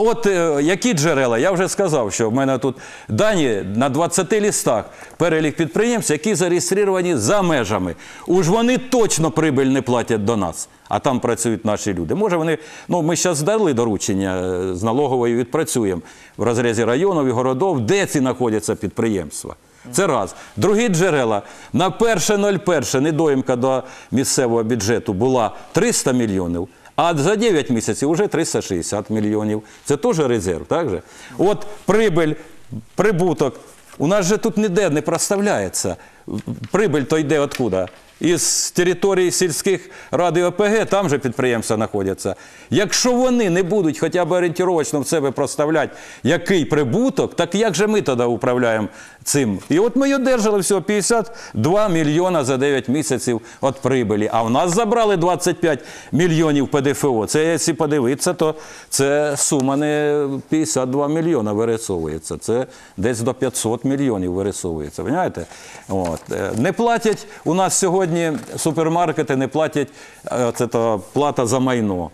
Які джерела? Я вже сказав, що в мене тут дані на 20 листах перелік підприємств, які зареєстровані за межами. Уж вони точно прибиль не платять до нас, а там працюють наші люди. Може вони, ми зараз дали доручення з налогової, відпрацюємо в розрізі районів і городів, де ці знаходяться підприємства. Це раз. Другі джерела. На 1.01 недоїмка до місцевого бюджету була 300 мільйонів, а за 9 місяців вже 360 мільйонів. Це теж резерв, так же? От прибиль, прибуток. У нас же тут ніде не проставляється. Прибиль то йде откуда? Із території сільських рад і ОПГ, там же підприємства знаходяться. Якщо вони не будуть хоча б орієнтировочно в себе проставляти, який прибуток, так як же ми тоді управляємо цим? І от ми одержали всього 52 мільйона за 9 місяців від прибилі. А в нас забрали 25 мільйонів ПДФО. Це, якщо подивитися, то це сума не 52 мільйона вирисовується. Це десь до 500 мільйонів вирисовується. Розумієте? Не платять у нас сьогодні супермаркети, не платять плата за майно,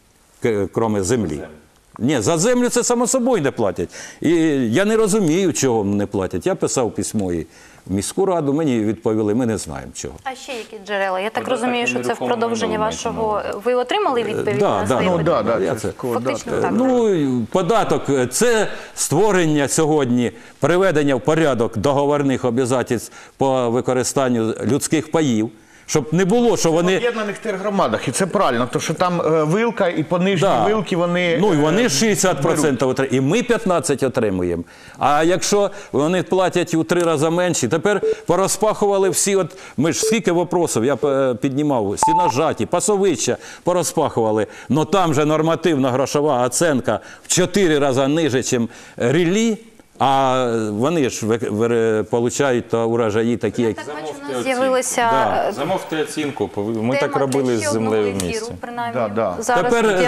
крім землі. Ні, за землю це само собою не платять. І я не розумію, чого не платять. Я писав письмо і в міську раду, мені відповіли, ми не знаємо чого. А ще які джерела? Я так розумію, що це в продовження вашого... Ви отримали відповідь на свої питання? Фактично так. Податок – це створення сьогодні, приведення в порядок договорних обов'язків по використанню людських паїв, Щоб не було, що вони... В об'єднаних тергромадах, і це правильно, тому що там вилка і понижні вилки, вони... Ну, і вони 60% отримують, і ми 15% отримуємо. А якщо вони платять у 3 рази менше, тепер порозпахували всі, от ми ж скільки вопросів я піднімав, Сіножаті, Пасовища порозпахували, но там же нормативна грошова оценка в 4 рази ниже, ніж Ріллі, а вони ж отримують урожаї такі, як... Замовте оцінку, ми так робили з землею в місті. Тепер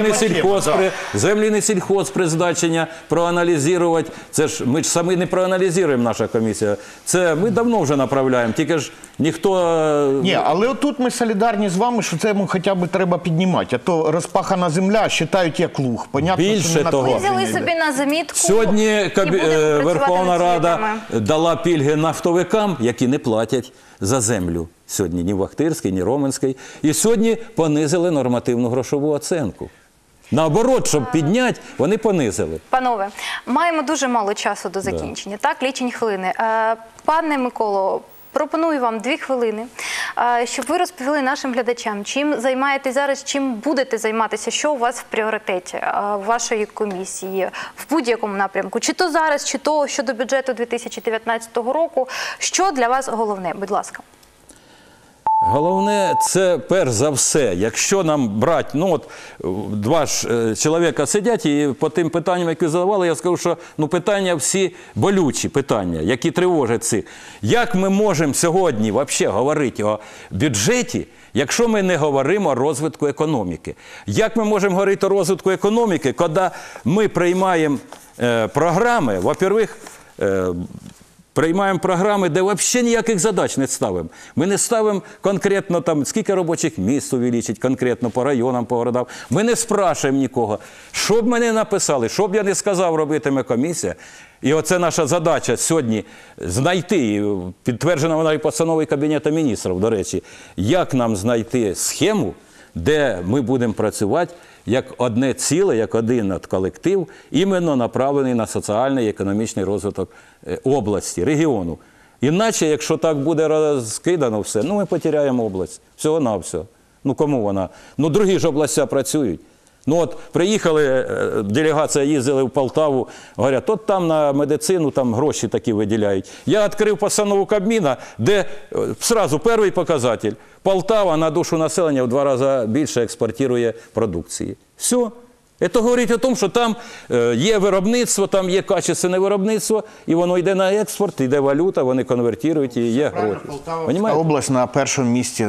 землі не сільхозпризначення проаналізувати, це ж ми ж самі не проаналізуємо, наша комісія, це ми давно вже направляємо, тільки ж ніхто... Ні, але отут ми солідарні з вами, що це йому хоча б треба піднімати, а то розпахана земля вважають як луг. Більше того, ми взяли собі на замітку. Сьогодні Верховна Рада дала пільги нафтовикам, які не платять за землю. Сьогодні ні в Охтирській, ні Роменській. І сьогодні понизили нормативну грошову оценку. Наоборот, щоб підняти, вони понизили. Панове, маємо дуже мало часу до закінчення. Так, лічені хвилини. Пане Миколо, пропоную вам 2 хвилини, щоб ви розповіли нашим глядачам, чим займаєтесь зараз, чим будете займатися, що у вас в пріоритеті вашої комісії в будь-якому напрямку. Чи то зараз, чи то щодо бюджету 2019 року. Що для вас головне? Будь ласка. Головне, це перш за все, якщо нам брати, ну от 2 чоловіка сидять і по тим питанням, які задавали, я скажу, що питання всі болючі питання, які тривожать цих. Як ми можемо сьогодні взагалі говорити о бюджеті, якщо ми не говоримо о розвитку економіки? Як ми можемо говорити о розвитку економіки, коли ми приймаємо програми, во-первых, приймаємо програми, де взагалі ніяких задач не ставимо. Ми не ставимо конкретно, там, скільки робочих місць увеличити, конкретно по районам, по городам. Ми не спрашуємо нікого. Що б мене написали, що б я не сказав, робитиме комісія. І оце наша задача сьогодні знайти, підтверджена вона і постановою Кабінету міністрів, до речі, як нам знайти схему, де ми будемо працювати як одне ціле, як один колектив, іменно направлений на соціальний і економічний розвиток області, регіону. Іначе, якщо так буде розкидано все, ми потеряємо область. Всього-навсього. Кому вона? Другі ж області працюють. Приїхали, делегація їздила в Полтаву, говорять, от там на медицину там гроші такі виділяють. Я відкрив постанову Кабміна, де одразу перший показатель. Полтава на душу населення в 2 рази більше експортує продукції. Все. Це говорить о тому, що там є виробництво, там є качественне виробництво, і воно йде на експорт, йде валюта, вони конвертують, і є гроші. Полтава область на першому місці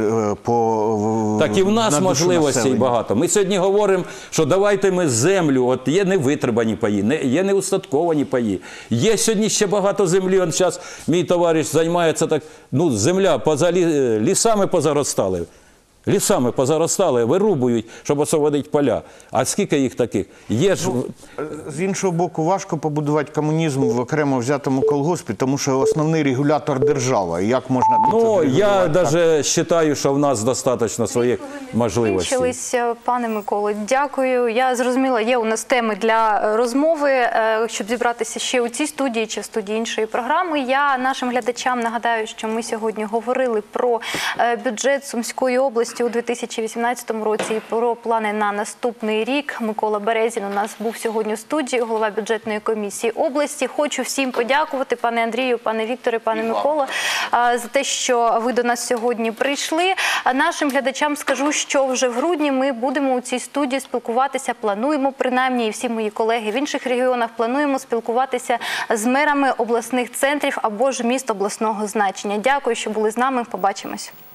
по так і в нас можливостей багато. Ми сьогодні говоримо, що давайте ми землю, от є невитребані паї, є неустатковані паї. Є сьогодні ще багато землі, он зараз мій товариш займається так, земля, лісами позаростали. Лісами позаростали, вирубують, щоб освободити поля. А скільки їх таких? Є ж... З іншого боку, важко побудувати комунізм в окремо взятому колгоспі, тому що основний регулятор – держава. Як можна я навіть вважаю, що в нас достатньо своїх можливостей. Пане Миколо, дякую. Я зрозуміла, є у нас теми для розмови, щоб зібратися ще у цій студії чи в студії іншої програми. Я нашим глядачам нагадаю, що ми сьогодні говорили про бюджет Сумської області у 2018 році і про плани на наступний рік. Микола Березін у нас був сьогодні в студії, голова бюджетної комісії області. Хочу всім подякувати, пане Андрію, пане Вікторе, пане Миколо, за те, що ви до нас сьогодні прийшли. Нашим глядачам скажу, що вже в грудні ми будемо у цій студії спілкуватися, плануємо, принаймні, і всі мої колеги в інших регіонах, плануємо спілкуватися з мерами обласних центрів або ж міст обласного значення. Дякую, що були з нами. Побачимось.